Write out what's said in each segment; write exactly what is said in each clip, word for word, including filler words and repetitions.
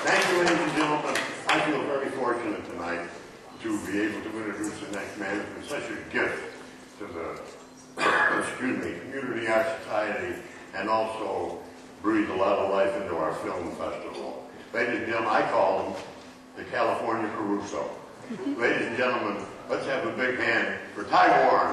Thank you, ladies and gentlemen. I feel very fortunate tonight to be able to introduce the next man who's been such a gift to the, excuse me, Community Art Society, and also breathed a lot of life into our film festival. Ladies and gentlemen, I call him the California Caruso. Ladies and gentlemen, let's have a big hand for Ty Warren.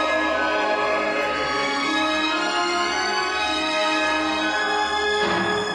Thank you.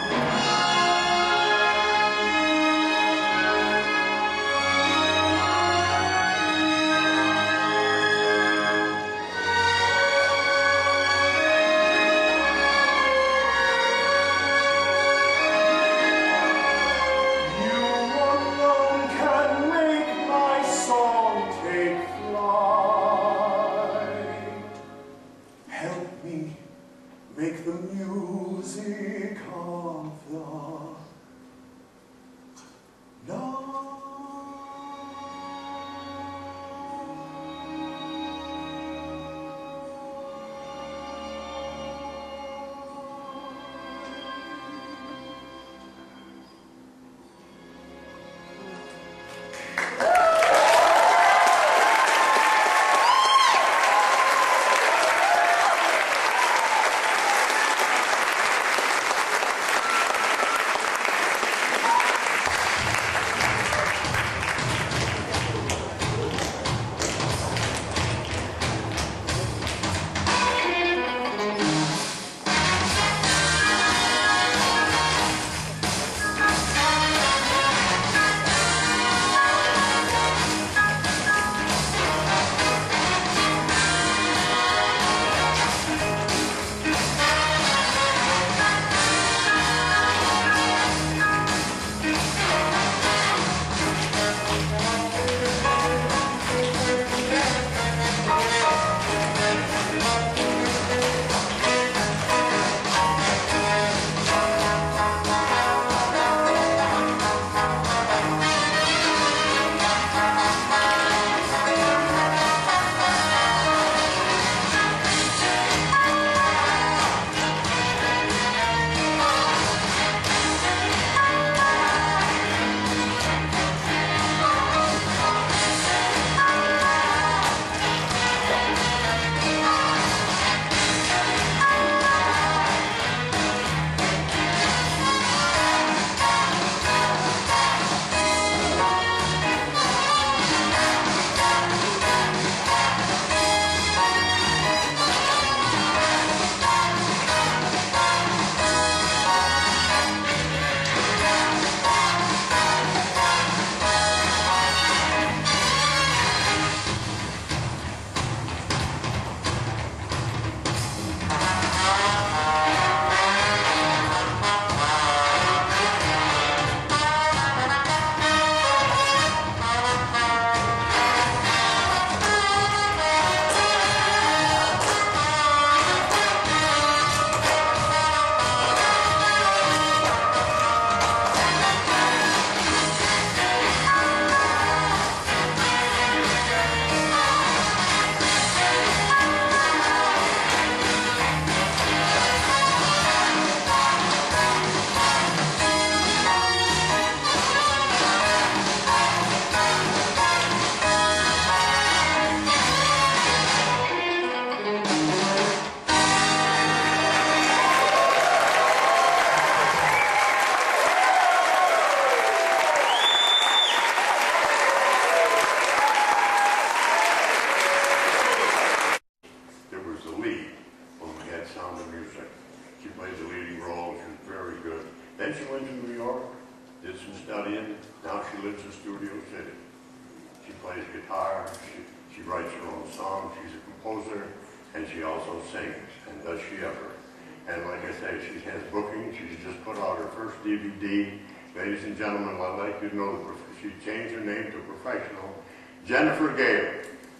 Then she went to New York, did some studying. Now she lives in Studio City. She plays guitar, she, she writes her own songs, she's a composer, and she also sings, and does she ever. And like I say, she has bookings. She's just put out her first D V D. Ladies and gentlemen, I'd like you to know that she changed her name to Professional, Jennifer Gale.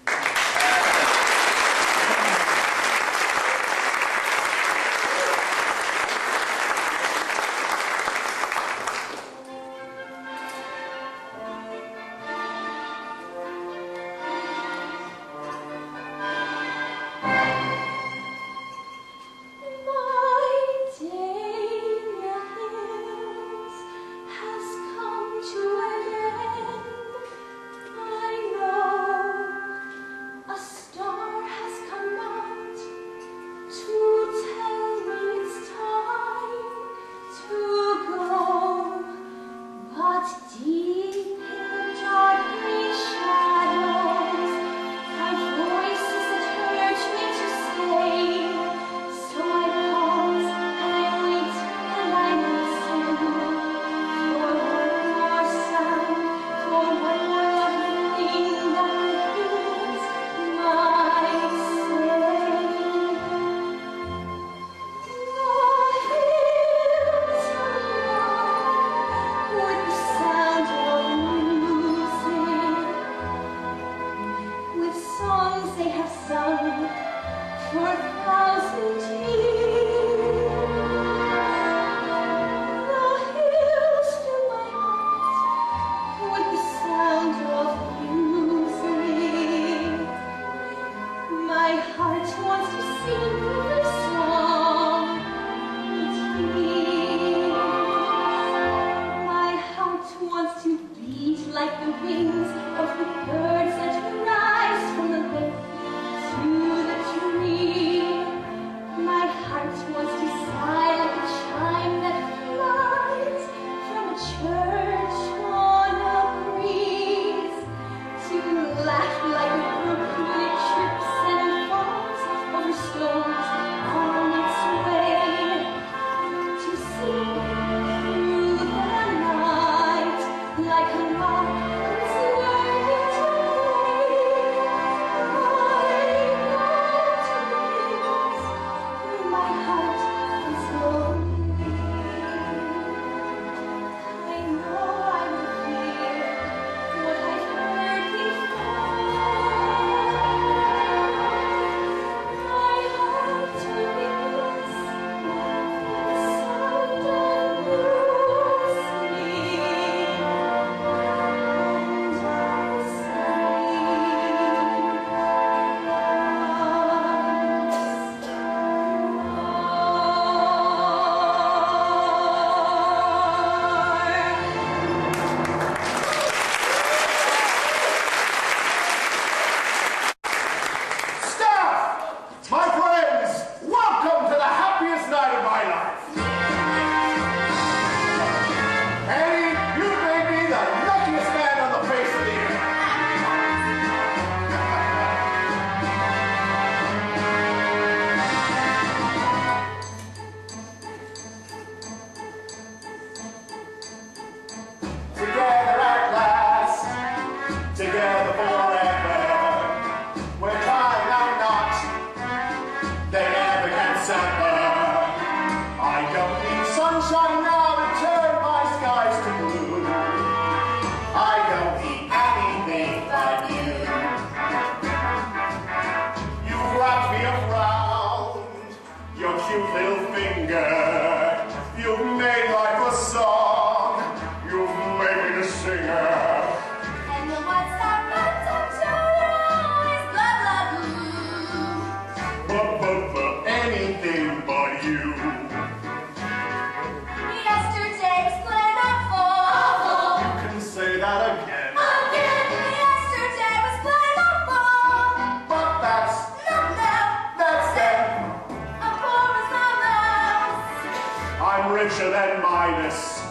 Richer than Midas,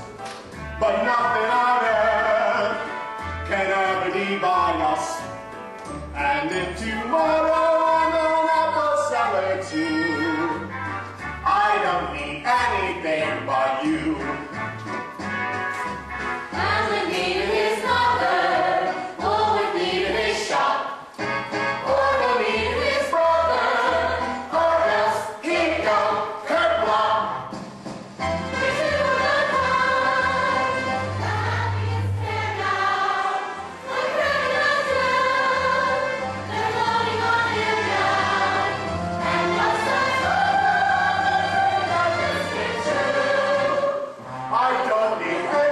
but nothing on earth can ever divide us. And if tomorrow I'm an apple seller too, I don't need anything but you. I don't need